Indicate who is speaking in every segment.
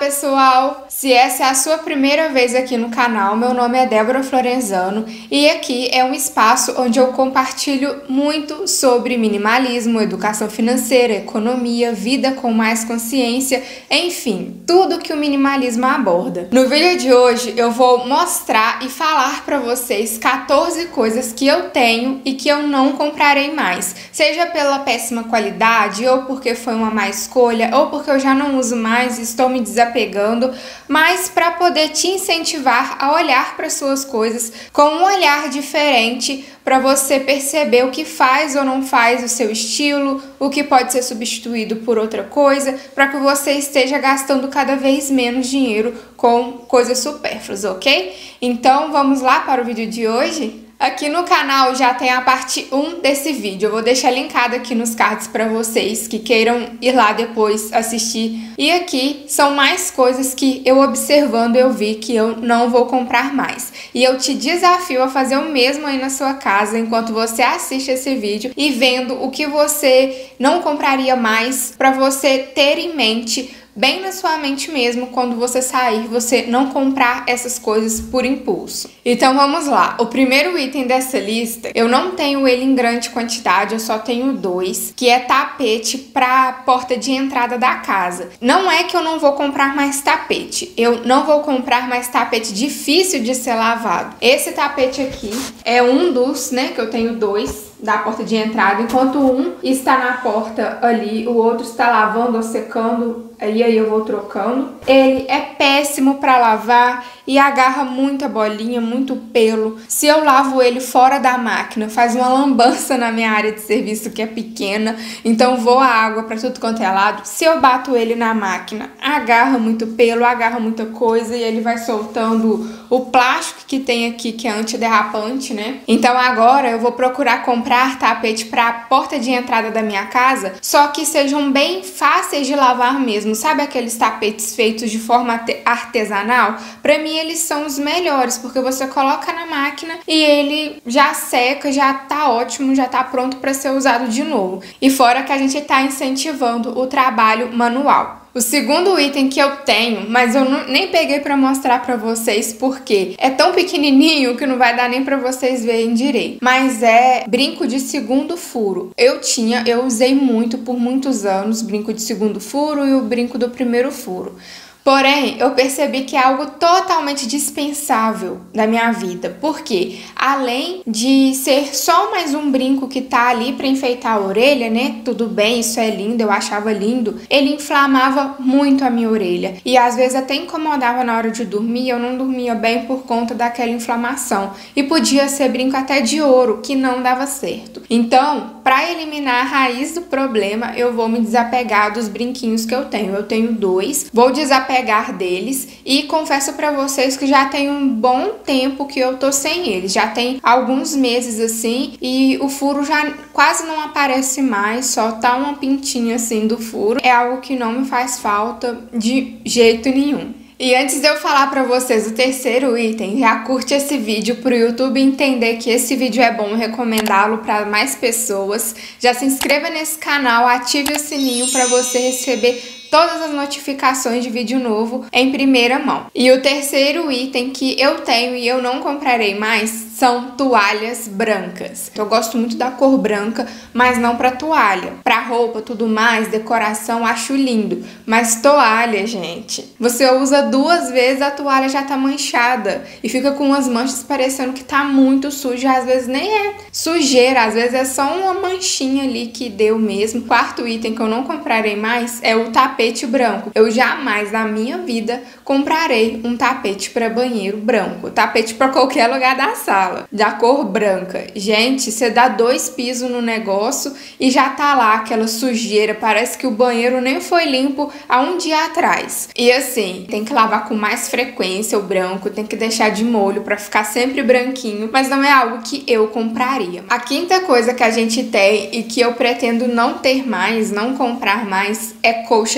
Speaker 1: pessoal! Se essa é a sua primeira vez aqui no canal, meu nome é Débora Florenzano e aqui é um espaço onde eu compartilho muito sobre minimalismo, educação financeira, economia, vida com mais consciência, enfim, tudo que o minimalismo aborda. No vídeo de hoje eu vou mostrar e falar para vocês 14 coisas que eu tenho e que eu não comprarei mais, seja pela péssima qualidade, ou porque foi uma má escolha, ou porque eu já não uso mais e estou me desapegando, mas para poder te incentivar a olhar para suas coisas com um olhar diferente, para você perceber o que faz ou não faz o seu estilo, o que pode ser substituído por outra coisa, para que você esteja gastando cada vez menos dinheiro com coisas supérfluas, ok? Então vamos lá para o vídeo de hoje? Aqui no canal já tem a parte 1 desse vídeo, eu vou deixar linkado aqui nos cards para vocês que queiram ir lá depois assistir. E aqui são mais coisas que eu observando eu vi que eu não vou comprar mais. E eu te desafio a fazer o mesmo aí na sua casa enquanto você assiste esse vídeo e vendo o que você não compraria mais, para você ter em mente, bem na sua mente mesmo, quando você sair, você não comprar essas coisas por impulso. Então vamos lá. O primeiro item dessa lista, eu não tenho ele em grande quantidade, eu só tenho 2, que é tapete para porta de entrada da casa. Não é que eu não vou comprar mais tapete, eu não vou comprar mais tapete difícil de ser lavado. Esse tapete aqui é um dos, que eu tenho 2 da porta de entrada, enquanto um está na porta ali, o outro está lavando ou secando, e aí eu vou trocando. Ele é péssimo para lavar e agarra muita bolinha, muito pelo. Se eu lavo ele fora da máquina, faz uma lambança na minha área de serviço que é pequena, então voa água para tudo quanto é lado. Se eu bato ele na máquina, agarra muito pelo, agarra muita coisa e ele vai soltando o plástico que tem aqui, que é antiderrapante, Então agora eu vou procurar comprar tapete para a porta de entrada da minha casa, só que sejam bem fáceis de lavar mesmo. Sabe aqueles tapetes feitos de forma artesanal? Para mim eles são os melhores, porque você coloca na máquina e ele já seca, já tá ótimo, já tá pronto para ser usado de novo. E fora que a gente tá incentivando o trabalho manual. O segundo item que eu tenho, mas eu nem peguei pra mostrar pra vocês porque é tão pequenininho que não vai dar nem pra vocês verem direito. Mas é brinco de segundo furo. Eu usei muito por muitos anos, brinco de segundo furo e o brinco do primeiro furo. Porém, eu percebi que é algo totalmente dispensável da minha vida, porque além de ser só mais um brinco que tá ali para enfeitar a orelha, tudo bem, isso é lindo, eu achava lindo, ele inflamava muito a minha orelha e às vezes até incomodava na hora de dormir, eu não dormia bem por conta daquela inflamação. E podia ser brinco até de ouro, que não dava certo. Então, para eliminar a raiz do problema, eu vou me desapegar dos brinquinhos que eu tenho. Eu tenho 2, vou desapegar deles e confesso pra vocês que já tem um bom tempo que eu tô sem eles, já tem alguns meses assim e o furo já quase não aparece mais, só tá uma pintinha assim do furo. É algo que não me faz falta de jeito nenhum. E antes de eu falar pra vocês o terceiro item, já curte esse vídeo pro YouTube entender que esse vídeo é bom, recomendá-lo para mais pessoas. Já se inscreva nesse canal, ative o sininho para você receber todas as notificações de vídeo novo em primeira mão. E o terceiro item que eu tenho e eu não comprarei mais são toalhas brancas. Eu gosto muito da cor branca, mas não para toalha. Para roupa, tudo mais, decoração, acho lindo. Mas toalha, gente, você usa 2 vezes, a toalha já tá manchada e fica com umas manchas parecendo que tá muito suja. Às vezes nem é sujeira, às vezes é só uma manchinha ali que deu mesmo. O quarto item que eu não comprarei mais é o tapete branco. Eu jamais na minha vida comprarei um tapete para banheiro branco, tapete para qualquer lugar da sala, da cor branca. Gente, você dá 2 pisos no negócio e já tá lá aquela sujeira, parece que o banheiro nem foi limpo há um dia atrás. E assim, tem que lavar com mais frequência o branco, tem que deixar de molho para ficar sempre branquinho, mas não é algo que eu compraria. A quinta coisa que a gente tem e que eu pretendo não ter mais, não comprar mais, é colcha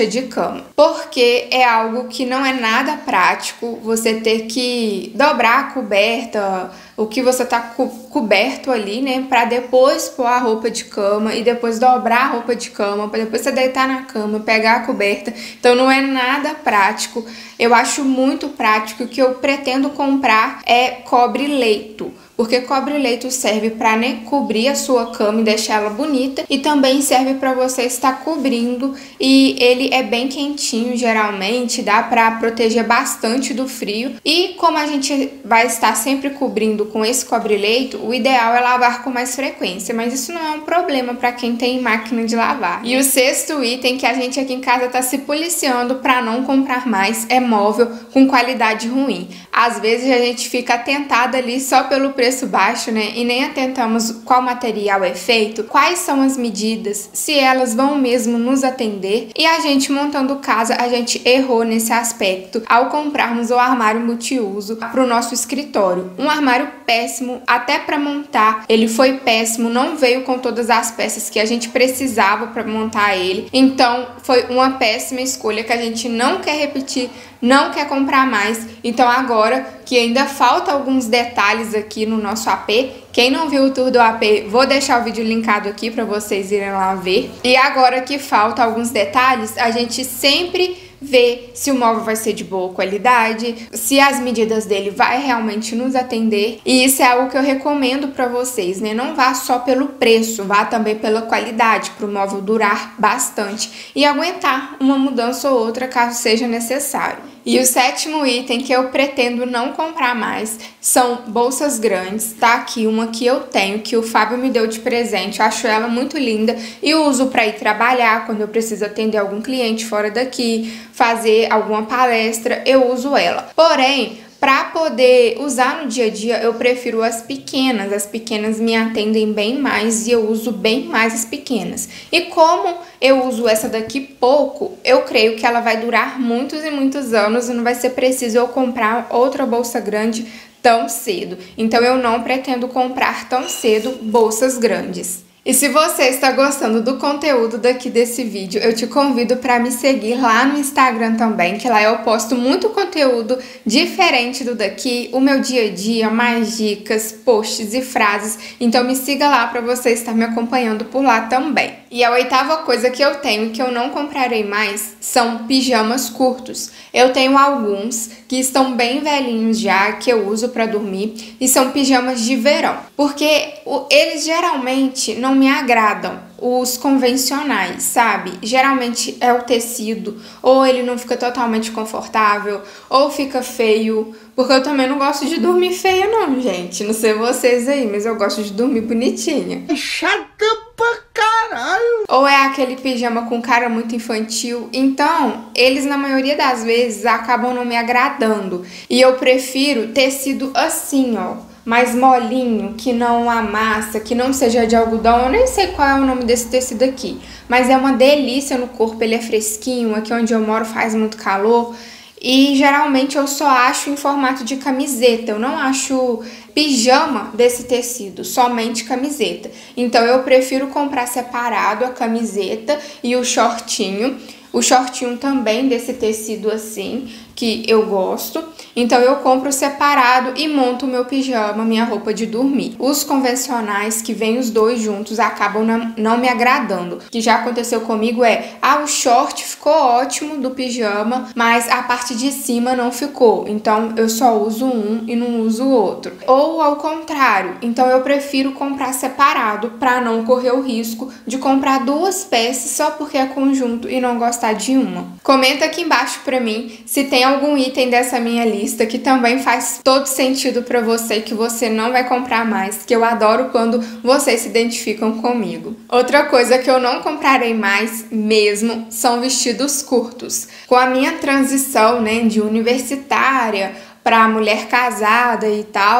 Speaker 1: de cama, porque é algo que não é nada prático você ter que dobrar a coberta, o que você tá coberto ali, né, para depois pôr a roupa de cama e depois dobrar a roupa de cama, para depois você deitar na cama, pegar a coberta. Então não é nada prático. Eu acho muito prático. O que eu pretendo comprar é cobre-leito, porque cobre-leito serve para, né, cobrir a sua cama e deixar ela bonita, e também serve para você estar cobrindo, e ele é bem quentinho geralmente, dá para proteger bastante do frio. E como a gente vai estar sempre cobrindo com esse cobre-leito, o ideal é lavar com mais frequência, mas isso não é um problema para quem tem máquina de lavar. E o sexto item que a gente aqui em casa tá se policiando para não comprar mais é móvel com qualidade ruim. Às vezes a gente fica tentada ali só pelo preço baixo, né? E nem atentamos qual material é feito, quais são as medidas, se elas vão mesmo nos atender. E a gente montando casa, a gente errou nesse aspecto ao comprarmos o armário multiuso para o nosso escritório. Um armário péssimo, até para montar, ele foi péssimo, não veio com todas as peças que a gente precisava para montar ele. Então foi uma péssima escolha que a gente não quer repetir, não quer comprar mais. Então agora que ainda falta alguns detalhes aqui no nosso AP, quem não viu o tour do AP, vou deixar o vídeo linkado aqui para vocês irem lá ver. E agora que falta alguns detalhes, a gente sempre ver se o móvel vai ser de boa qualidade, se as medidas dele vai realmente nos atender. E isso é algo que eu recomendo para vocês, né? Não vá só pelo preço, vá também pela qualidade, para o móvel durar bastante e aguentar uma mudança ou outra caso seja necessário. E o sétimo item que eu pretendo não comprar mais são bolsas grandes. Tá aqui uma que eu tenho, que o Fábio me deu de presente. Eu acho ela muito linda e uso para ir trabalhar quando eu preciso atender algum cliente fora daqui, fazer alguma palestra, eu uso ela. Porém, para poder usar no dia a dia, eu prefiro as pequenas. As pequenas me atendem bem mais e eu uso bem mais as pequenas. E como eu uso essa daqui pouco, eu creio que ela vai durar muitos e muitos anos e não vai ser preciso eu comprar outra bolsa grande tão cedo. Então eu não pretendo comprar tão cedo bolsas grandes. E se você está gostando do conteúdo daqui desse vídeo, eu te convido para me seguir lá no Instagram também, que lá eu posto muito conteúdo diferente do daqui, o meu dia a dia, mais dicas, posts e frases. Então me siga lá para você estar me acompanhando por lá também. E a oitava coisa que eu tenho que eu não comprarei mais são pijamas curtos. Eu tenho alguns que estão bem velhinhos já, que eu uso para dormir, e são pijamas de verão, porque eles geralmente não me agradam, os convencionais, sabe? Geralmente é o tecido, ou ele não fica totalmente confortável, ou fica feio, porque eu também não gosto de dormir feia não, gente. Não sei vocês aí, mas eu gosto de dormir bonitinha.
Speaker 2: Chata pra caralho!
Speaker 1: Ou é aquele pijama com cara muito infantil. Então, eles na maioria das vezes acabam não me agradando. E eu prefiro tecido assim, ó, mais molinho, que não amassa, que não seja de algodão. Eu nem sei qual é o nome desse tecido aqui, mas é uma delícia no corpo, ele é fresquinho. Aqui onde eu moro faz muito calor. E geralmente eu só acho em formato de camiseta, eu não acho pijama desse tecido, somente camiseta. Então eu prefiro comprar separado a camiseta e o shortinho também desse tecido assim, que eu gosto. Então eu compro separado e monto o meu pijama, minha roupa de dormir. Os convencionais, que vêm os dois juntos, acabam não me agradando. O que já aconteceu comigo é, o short ficou ótimo do pijama, mas a parte de cima não ficou. Então eu só uso um e não uso o outro. Ou ao contrário, então eu prefiro comprar separado para não correr o risco de comprar duas peças só porque é conjunto e não gostar de uma. Comenta aqui embaixo pra mim se tem algum item dessa minha lista que também faz todo sentido pra você, que você não vai comprar mais, que eu adoro quando vocês se identificam comigo. Outra coisa que eu não comprarei mais mesmo são vestidos curtos. Com a minha transição, né, de universitária para mulher casada e tal,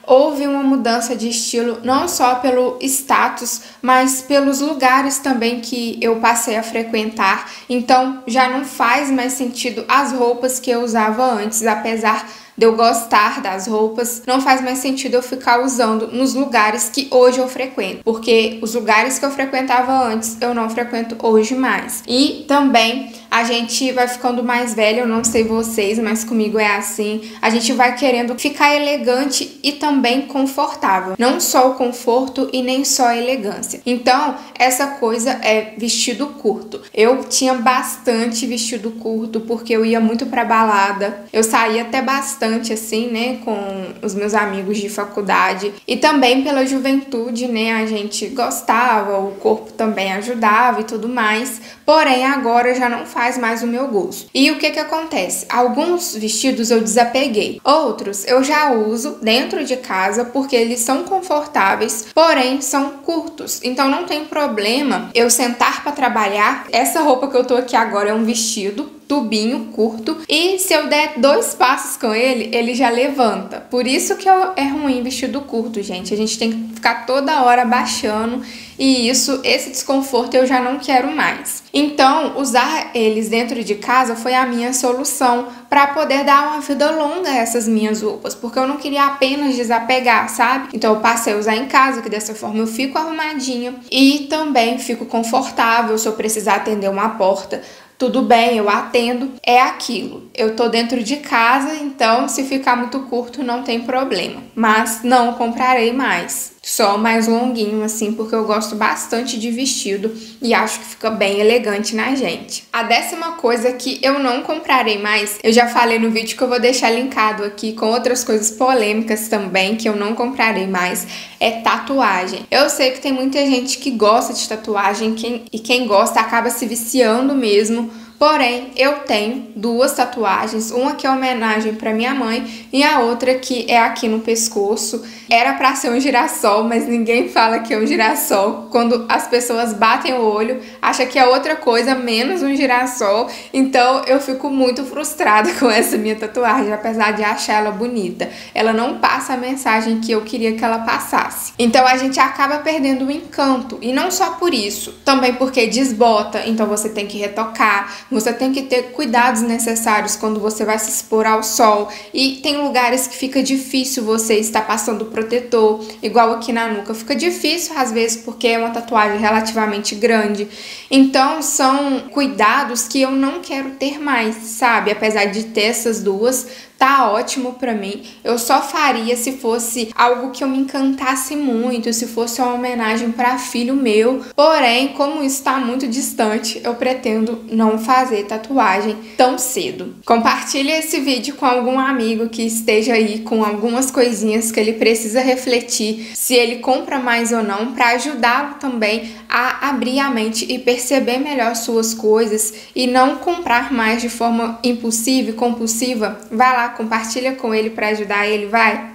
Speaker 1: houve uma mudança de estilo, não só pelo status, mas pelos lugares também que eu passei a frequentar. Então já não faz mais sentido as roupas que eu usava antes, apesar de eu gostar das roupas, não faz mais sentido eu ficar usando nos lugares que hoje eu frequento, porque os lugares que eu frequentava antes eu não frequento hoje mais. E também a gente vai ficando mais velho, eu não sei vocês, mas comigo é assim, a gente vai querendo ficar elegante e também confortável, não só o conforto e nem só a elegância. Então, essa coisa é vestido curto. Eu tinha bastante vestido curto porque eu ia muito pra balada, eu saía até bastante assim, né, com os meus amigos de faculdade e também pela juventude, né, a gente gostava, o corpo também ajudava e tudo mais, porém agora já não faz mais o meu gosto. E o que que acontece? Alguns vestidos eu desapeguei, outros eu já uso dentro de casa porque eles são confortáveis, porém são curtos, então não tem problema eu sentar para trabalhar. Essa roupa que eu tô aqui agora é um vestido tubinho curto e se eu der 2 passos com ele, ele já levanta. Por isso que é ruim vestido curto, gente. A gente tem que ficar toda hora abaixando e esse desconforto eu já não quero mais. Então, usar eles dentro de casa foi a minha solução para poder dar uma vida longa a essas minhas roupas, porque eu não queria apenas desapegar, sabe? Então eu passei a usar em casa, que dessa forma eu fico arrumadinha e também fico confortável se eu precisar atender uma porta. Tudo bem, eu atendo, é aquilo. Eu tô dentro de casa, então se ficar muito curto não tem problema. Mas não comprarei mais. Só mais longuinho assim, porque eu gosto bastante de vestido e acho que fica bem elegante na gente. A 10ª coisa que eu não comprarei mais, eu já falei no vídeo que eu vou deixar linkado aqui com outras coisas polêmicas também que eu não comprarei mais, é tatuagem. Eu sei que tem muita gente que gosta de tatuagem e quem gosta acaba se viciando mesmo. Porém, eu tenho 2 tatuagens, uma que é homenagem para minha mãe e a outra que é aqui no pescoço. Era para ser um girassol, mas ninguém fala que é um girassol. Quando as pessoas batem o olho, acha que é outra coisa menos um girassol. Então, eu fico muito frustrada com essa minha tatuagem, apesar de achar ela bonita. Ela não passa a mensagem que eu queria que ela passasse. Então, a gente acaba perdendo o encanto. E não só por isso, também porque desbota, então você tem que retocar. Você tem que ter cuidados necessários quando você vai se expor ao sol. E tem lugares que fica difícil você estar passando protetor, igual aqui na nuca. Fica difícil às vezes porque é uma tatuagem relativamente grande. Então são cuidados que eu não quero ter mais, sabe? Apesar de ter essas 2, tá ótimo pra mim. Eu só faria se fosse algo que eu me encantasse muito, se fosse uma homenagem pra filho meu. Porém, como isso tá muito distante, eu pretendo não fazer tatuagem tão cedo. Compartilhe esse vídeo com algum amigo que esteja aí com algumas coisinhas que ele precisa refletir se ele compra mais ou não, pra ajudá-lo também a abrir a mente e perceber melhor suas coisas e não comprar mais de forma impulsiva e compulsiva. Vai lá, compartilha com ele para ajudar ele, vai!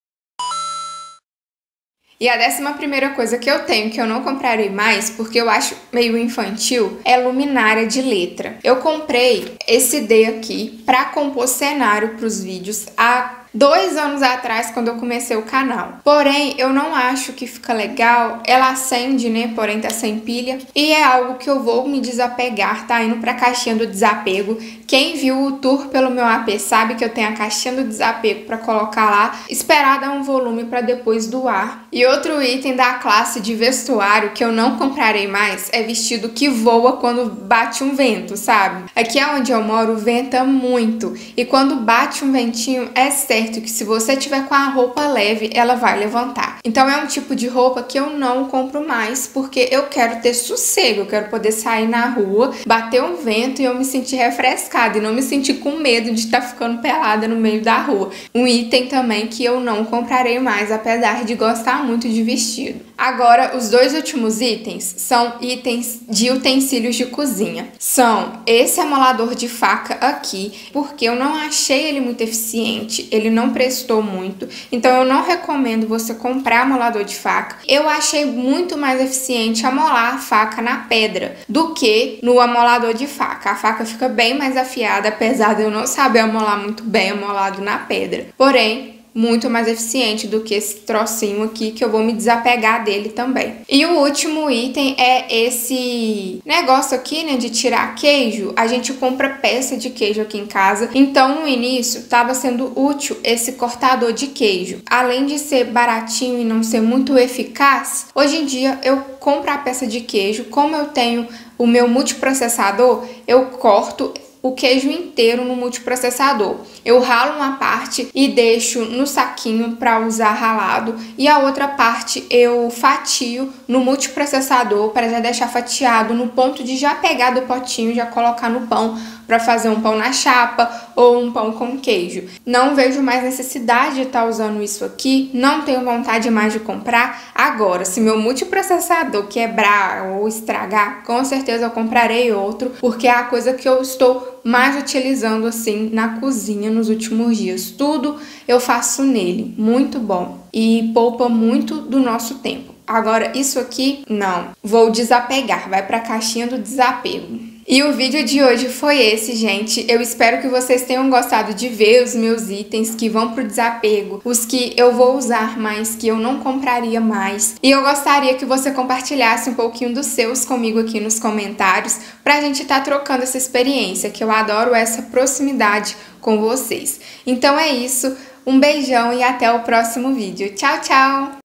Speaker 1: E a 11ª coisa que eu tenho, que eu não comprarei mais, porque eu acho meio infantil, é luminária de letra. Eu comprei esse D aqui para compor cenário para os vídeos há 2 anos atrás, quando eu comecei o canal. Porém, eu não acho que fica legal. Ela acende, né? Porém tá sem pilha. E é algo que eu vou me desapegar, tá indo pra caixinha do desapego. Quem viu o tour pelo meu AP sabe que eu tenho a caixinha do desapego pra colocar lá, esperar dar um volume pra depois doar. E outro item da classe de vestuário que eu não comprarei mais é vestido que voa quando bate um vento, sabe? Aqui onde eu moro venta muito. E quando bate um ventinho, é certo que se você tiver com a roupa leve, ela vai levantar. Então é um tipo de roupa que eu não compro mais, porque eu quero ter sossego, eu quero poder sair na rua, bater um vento e eu me sentir refrescada e não me sentir com medo de estar ficando pelada no meio da rua. Um item também que eu não comprarei mais, apesar de gostar muito de vestido. Agora, os 2 últimos itens são itens de utensílios de cozinha. São esse amolador de faca aqui, porque eu não achei ele muito eficiente, ele não prestou muito, então eu não recomendo você comprar amolador de faca. Eu achei muito mais eficiente amolar a faca na pedra do que no amolador de faca. A faca fica bem mais afiada, apesar de eu não saber amolar muito bem amolado na pedra. Porém, muito mais eficiente do que esse trocinho aqui, que eu vou me desapegar dele também. E o último item é esse negócio aqui, né, de tirar queijo. A gente compra peça de queijo aqui em casa, então no início estava sendo útil esse cortador de queijo. Além de ser baratinho e não ser muito eficaz, hoje em dia eu compro a peça de queijo. Como eu tenho o meu multiprocessador, eu corto o queijo inteiro no multiprocessador. Eu ralo uma parte e deixo no saquinho para usar ralado, e a outra parte eu fatio no multiprocessador para já deixar fatiado no ponto de já pegar do potinho e já colocar no pão para fazer um pão na chapa ou um pão com queijo. Não vejo mais necessidade de estar usando isso aqui, não tenho vontade mais de comprar. Agora, se meu multiprocessador quebrar ou estragar, com certeza eu comprarei outro, porque é a coisa que eu estou mais utilizando assim na cozinha nos últimos dias. Tudo eu faço nele, muito bom e poupa muito do nosso tempo. Agora isso aqui, não, vou desapegar, vai para a caixinha do desapego. E o vídeo de hoje foi esse, gente. Eu espero que vocês tenham gostado de ver os meus itens que vão pro desapego, os que eu vou usar mais, que eu não compraria mais. E eu gostaria que você compartilhasse um pouquinho dos seus comigo aqui nos comentários, pra gente estar trocando essa experiência, que eu adoro essa proximidade com vocês. Então é isso, um beijão e até o próximo vídeo. Tchau, tchau!